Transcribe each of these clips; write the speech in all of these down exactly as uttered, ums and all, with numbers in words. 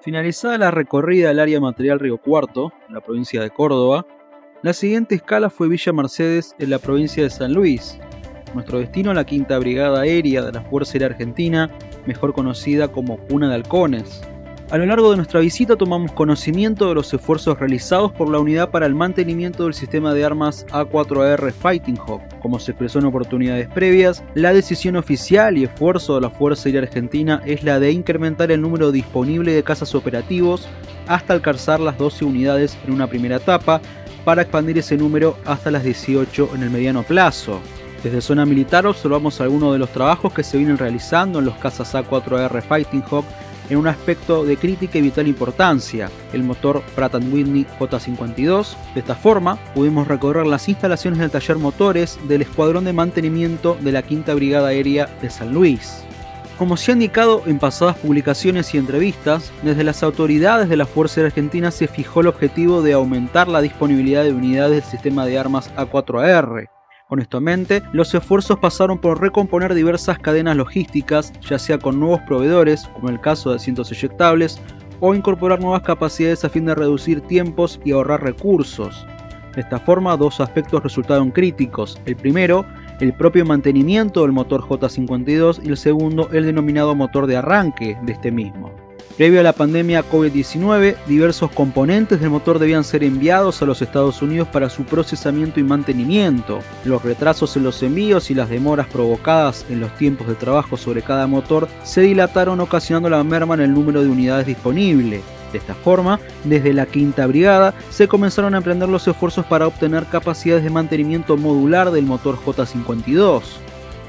Finalizada la recorrida del área material Río Cuarto, en la provincia de Córdoba, la siguiente escala fue Villa Mercedes, en la provincia de San Luis. Nuestro destino, la Quinta Brigada Aérea de la Fuerza Aérea Argentina, mejor conocida como Cuna de Halcones. A lo largo de nuestra visita tomamos conocimiento de los esfuerzos realizados por la unidad para el mantenimiento del sistema de armas A cuatro A R Fighting Hawk. Como se expresó en oportunidades previas, la decisión oficial y esfuerzo de la Fuerza Aérea Argentina es la de incrementar el número disponible de cazas operativos hasta alcanzar las doce unidades en una primera etapa, para expandir ese número hasta las dieciocho en el mediano plazo. Desde zona militar observamos algunos de los trabajos que se vienen realizando en los cazas A cuatro A R Fighting Hawk en un aspecto de crítica y vital importancia, el motor Pratt and Whitney J cincuenta y dos. De esta forma, pudimos recorrer las instalaciones del taller motores del Escuadrón de Mantenimiento de la Quinta Brigada Aérea de San Luis. Como se ha indicado en pasadas publicaciones y entrevistas, desde las autoridades de la Fuerza Aérea Argentina se fijó el objetivo de aumentar la disponibilidad de unidades del sistema de armas A cuatro A R. Honestamente, los esfuerzos pasaron por recomponer diversas cadenas logísticas, ya sea con nuevos proveedores, como en el caso de asientos eyectables, o incorporar nuevas capacidades a fin de reducir tiempos y ahorrar recursos. De esta forma, dos aspectos resultaron críticos. El primero, el propio mantenimiento del motor J cincuenta y dos, y el segundo, el denominado motor de arranque de este mismo. Previo a la pandemia COVID diecinueve, diversos componentes del motor debían ser enviados a los Estados Unidos para su procesamiento y mantenimiento. Los retrasos en los envíos y las demoras provocadas en los tiempos de trabajo sobre cada motor se dilataron, ocasionando la merma en el número de unidades disponible. De esta forma, desde la Quinta Brigada se comenzaron a emprender los esfuerzos para obtener capacidades de mantenimiento modular del motor J cincuenta y dos.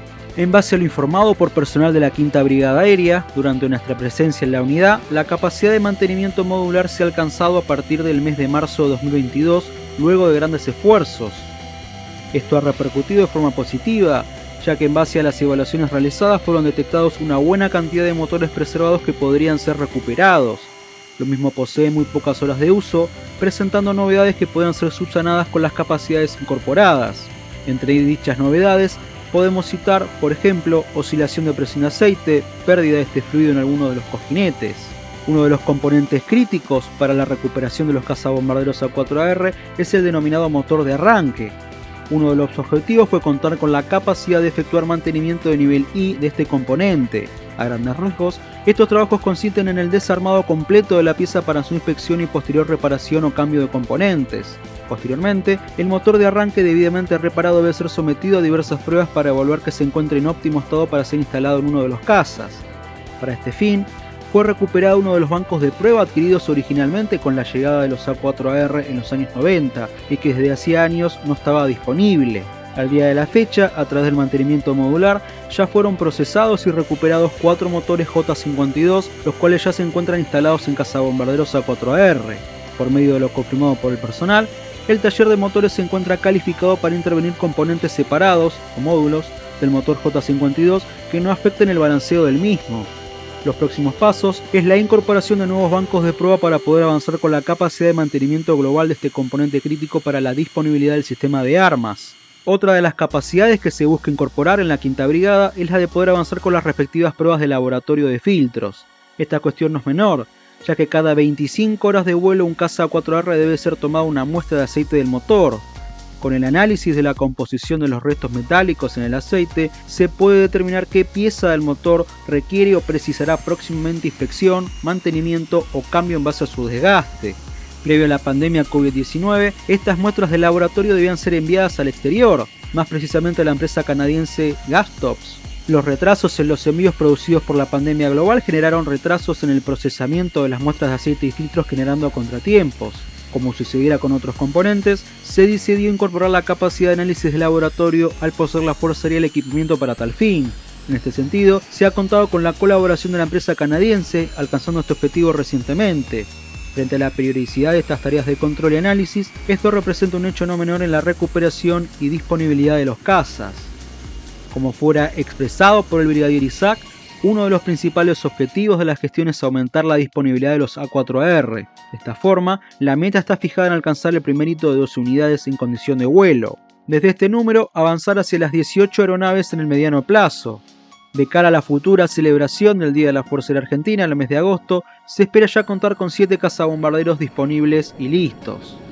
En base a lo informado por personal de la Quinta Brigada Aérea, durante nuestra presencia en la unidad, la capacidad de mantenimiento modular se ha alcanzado a partir del mes de marzo de dos mil veintidós, luego de grandes esfuerzos. Esto ha repercutido de forma positiva, ya que en base a las evaluaciones realizadas fueron detectados una buena cantidad de motores preservados que podrían ser recuperados. Lo mismo posee muy pocas horas de uso, presentando novedades que pueden ser subsanadas con las capacidades incorporadas. Entre dichas novedades, podemos citar, por ejemplo, oscilación de presión de aceite, pérdida de este fluido en alguno de los cojinetes. Uno de los componentes críticos para la recuperación de los cazabombarderos A cuatro A R es el denominado motor de arranque. Uno de los objetivos fue contar con la capacidad de efectuar mantenimiento de nivel I de este componente. A grandes rasgos, estos trabajos consisten en el desarmado completo de la pieza para su inspección y posterior reparación o cambio de componentes. Posteriormente, el motor de arranque debidamente reparado debe ser sometido a diversas pruebas para evaluar que se encuentre en óptimo estado para ser instalado en uno de los cazas. Para este fin, fue recuperado uno de los bancos de prueba adquiridos originalmente con la llegada de los A cuatro A R en los años noventa y que desde hacía años no estaba disponible. Al día de la fecha, a través del mantenimiento modular, ya fueron procesados y recuperados cuatro motores J cincuenta y dos, los cuales ya se encuentran instalados en cazabombarderos A cuatro A R. Por medio de lo confirmado por el personal, el taller de motores se encuentra calificado para intervenir componentes separados, o módulos, del motor J cincuenta y dos que no afecten el balanceo del mismo. Los próximos pasos es la incorporación de nuevos bancos de prueba para poder avanzar con la capacidad de mantenimiento global de este componente crítico para la disponibilidad del sistema de armas. Otra de las capacidades que se busca incorporar en la Quinta Brigada es la de poder avanzar con las respectivas pruebas de laboratorio de filtros. Esta cuestión no es menor, ya que cada veinticinco horas de vuelo un caza A cuatro A R debe ser tomada una muestra de aceite del motor. Con el análisis de la composición de los restos metálicos en el aceite, se puede determinar qué pieza del motor requiere o precisará próximamente inspección, mantenimiento o cambio en base a su desgaste. Previo a la pandemia COVID diecinueve, estas muestras de laboratorio debían ser enviadas al exterior, más precisamente a la empresa canadiense Gastops. Los retrasos en los envíos producidos por la pandemia global generaron retrasos en el procesamiento de las muestras de aceite y filtros, generando contratiempos. Como sucediera con otros componentes, se decidió incorporar la capacidad de análisis de laboratorio al poseer la Fuerza Aérea el equipamiento para tal fin. En este sentido, se ha contado con la colaboración de la empresa canadiense, alcanzando este objetivo recientemente. Frente a la periodicidad de estas tareas de control y análisis, esto representa un hecho no menor en la recuperación y disponibilidad de los cazas. Como fuera expresado por el brigadier Isaac, uno de los principales objetivos de la gestión es aumentar la disponibilidad de los A cuatro A R. De esta forma, la meta está fijada en alcanzar el primer hito de doce unidades en condición de vuelo. Desde este número, avanzar hacia las dieciocho aeronaves en el mediano plazo. De cara a la futura celebración del Día de la Fuerza Aérea Argentina en el mes de agosto, se espera ya contar con siete cazabombarderos disponibles y listos.